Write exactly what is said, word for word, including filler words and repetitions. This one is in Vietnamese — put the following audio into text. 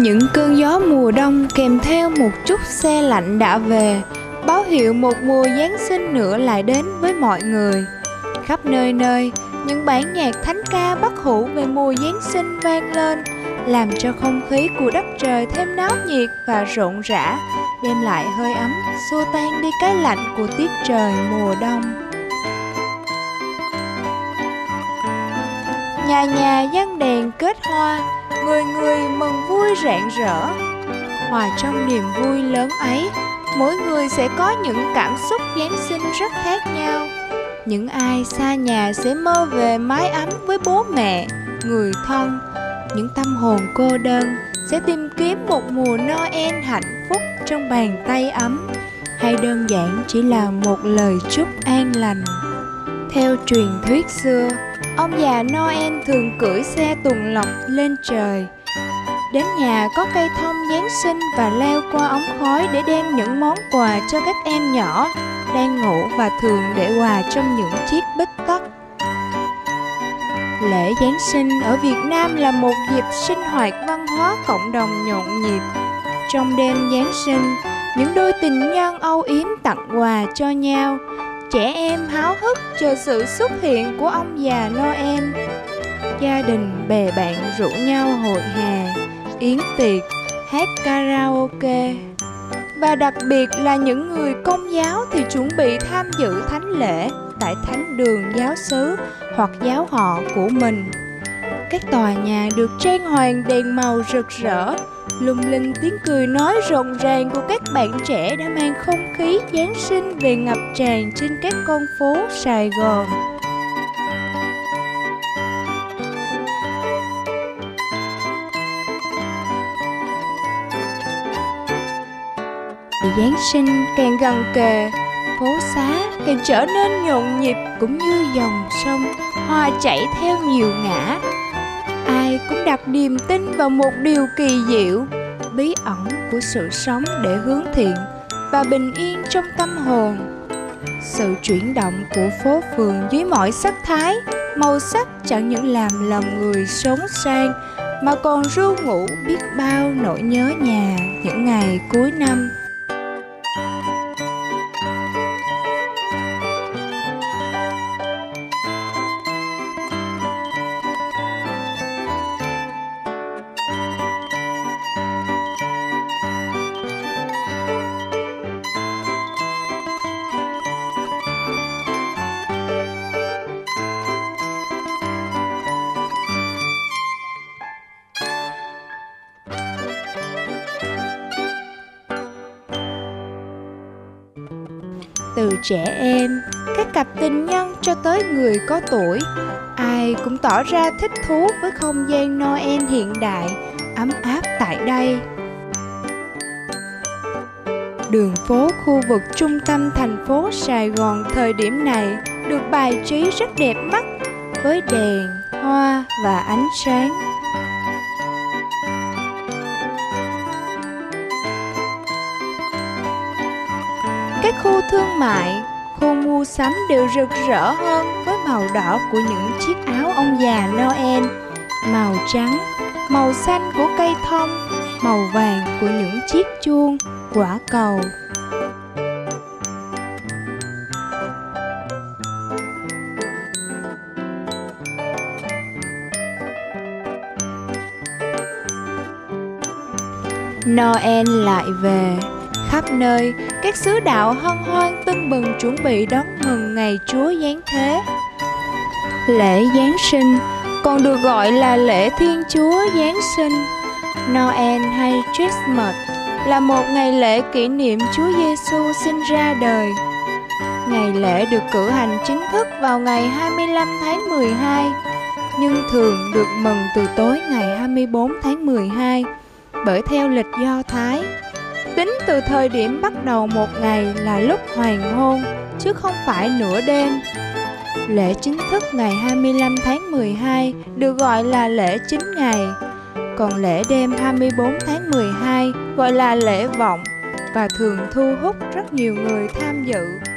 Những cơn gió mùa đông kèm theo một chút se lạnh đã về, báo hiệu một mùa Giáng sinh nữa lại đến với mọi người. Khắp nơi nơi, những bản nhạc thánh ca bất hủ về mùa Giáng sinh vang lên, làm cho không khí của đất trời thêm náo nhiệt và rộn rã, đem lại hơi ấm, xua tan đi cái lạnh của tiết trời mùa đông. Nhà nhà giăng đèn kết hoa, người người mừng vui rạng rỡ. Hòa trong niềm vui lớn ấy, mỗi người sẽ có những cảm xúc Giáng sinh rất khác nhau. Những ai xa nhà sẽ mơ về mái ấm với bố mẹ, người thân. Những tâm hồn cô đơn sẽ tìm kiếm một mùa Noel hạnh phúc trong bàn tay ấm, hay đơn giản chỉ là một lời chúc an lành. Theo truyền thuyết xưa, ông già Noel thường cưỡi xe tuần lộc lên trời, đến nhà có cây thông Giáng sinh và leo qua ống khói để đem những món quà cho các em nhỏ đang ngủ và thường để quà trong những chiếc bích tất. Lễ Giáng sinh ở Việt Nam là một dịp sinh hoạt văn hóa cộng đồng nhộn nhịp. Trong đêm Giáng sinh, những đôi tình nhân âu yếm tặng quà cho nhau. Trẻ em háo hức chờ sự xuất hiện của ông già Noel. Gia đình bè bạn rủ nhau hội hè, yến tiệc, hát karaoke. Và đặc biệt là những người Công giáo thì chuẩn bị tham dự thánh lễ tại thánh đường giáo xứ hoặc giáo họ của mình. Các tòa nhà được trang hoàng đèn màu rực rỡ, lung linh tiếng cười nói rộn ràng của các bạn trẻ đã mang không khí Giáng sinh về ngập tràn trên các con phố Sài Gòn. Giáng sinh càng gần kề, phố xá càng trở nên nhộn nhịp cũng như dòng sông, hoa chảy theo nhiều ngã. Ai cũng đặt niềm tin vào một điều kỳ diệu, bí ẩn của sự sống để hướng thiện và bình yên trong tâm hồn. Sự chuyển động của phố phường dưới mọi sắc thái, màu sắc chẳng những làm lòng người sống sang mà còn ru ngủ biết bao nỗi nhớ nhà những ngày cuối năm. Từ trẻ em, các cặp tình nhân cho tới người có tuổi, ai cũng tỏ ra thích thú với không gian Noel hiện đại, ấm áp tại đây. Đường phố khu vực trung tâm thành phố Sài Gòn thời điểm này được bài trí rất đẹp mắt với đèn, hoa và ánh sáng. Các khu thương mại, khu mua sắm đều rực rỡ hơn với màu đỏ của những chiếc áo ông già Noel, màu trắng, màu xanh của cây thông, màu vàng của những chiếc chuông, quả cầu. Noel lại về. Khắp nơi, các xứ đạo hân hoan tưng bừng chuẩn bị đón mừng ngày Chúa Giáng thế. Lễ Giáng sinh còn được gọi là lễ Thiên Chúa Giáng sinh. Noel hay Christmas là một ngày lễ kỷ niệm Chúa Giêsu sinh ra đời. Ngày lễ được cử hành chính thức vào ngày hai mươi lăm tháng mười hai, nhưng thường được mừng từ tối ngày hai mươi bốn tháng mười hai, bởi theo lịch Do Thái, tính từ thời điểm bắt đầu một ngày là lúc hoàng hôn, chứ không phải nửa đêm. Lễ chính thức ngày hai mươi lăm tháng mười hai được gọi là lễ chín ngày, còn lễ đêm hai mươi bốn tháng mười hai gọi là lễ vọng và thường thu hút rất nhiều người tham dự.